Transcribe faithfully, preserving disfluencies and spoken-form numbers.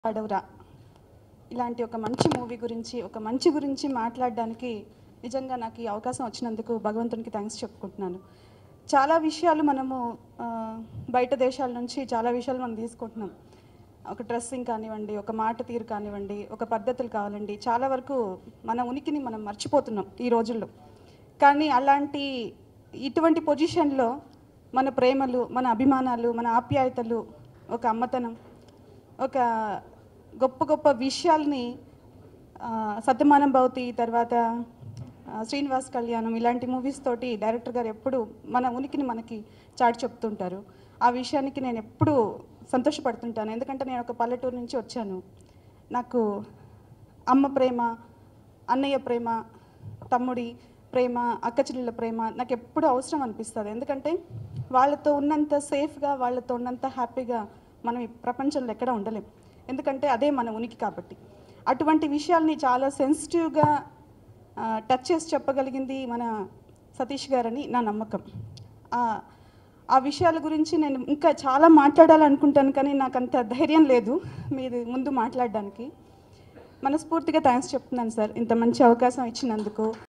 Vadavura. ఇలాంటి ఒక మంచి మూవీ గురించి ఒక మంచి గురించి మాట్లాడడానికి నిజంగా నాకు ఈ అవకాశం వచ్చినందుకు భగవంతునికి థాంక్స్ చెప్పుకుంటున్నాను. చాలా విషయాలు మనము బయట దేశాల నుంచి చాలా విషయాలు మనం తీసుకుంటున్నాం. ఒక డ్రెస్సింగ్ కానివ్వండి, ఒక మాట తీరు కానివ్వండి, ఒక పద్ధతులు కావాలండి, చాలా వరకు మన ఉనికిని మనం మర్చిపోతున్నాం ఈ రోజుల్లో. కానీ అలాంటి ఇటువంటి పొజిషన్లో మన ప్రేమలు, మన అభిమానాలు, మన ఆప్యాయతలు, ఒక అమ్మతనం, ఒక గొప్ప గొప్ప విషయాల్ని సత్యమానం భవతి తర్వాత శ్రీనివాస్ కళ్యాణం ఇలాంటి మూవీస్ తోటి డైరెక్టర్ గారు ఎప్పుడు మన ఉనికిని మనకి చాటి చెప్తుంటారు. ఆ విషయానికి నేను ఎప్పుడు సంతోషపడుతుంటాను. ఎందుకంటే నేను ఒక పల్లెటూరు నుంచి వచ్చాను. నాకు అమ్మ ప్రేమ, అన్నయ్య ప్రేమ, తమ్ముడి ప్రేమ, అక్క చెల్లెళ్ళ ప్రేమ నాకు ఎప్పుడు అవసరం అనిపిస్తుంది. ఎందుకంటే వాళ్ళతో ఉన్నంత సేఫ్గా, వాళ్ళతో ఉన్నంత హ్యాపీగా మనం ఈ ప్రపంచంలో ఎక్కడ ఉండలేం. ఎందుకంటే అదే మన ఉనికి కాబట్టి. అటువంటి విషయాల్ని చాలా సెన్సిటివ్గా టచ్ చేసి చెప్పగలిగింది మన సతీష్ గారని నా నమ్మకం. ఆ విషయాల గురించి నేను ఇంకా చాలా మాట్లాడాలనుకుంటాను, కానీ నాకు అంత ధైర్యం లేదు మీరు ముందు మాట్లాడడానికి. మనస్ఫూర్తిగా థ్యాంక్స్ చెప్తున్నాను సార్, ఇంత మంచి అవకాశం ఇచ్చినందుకు.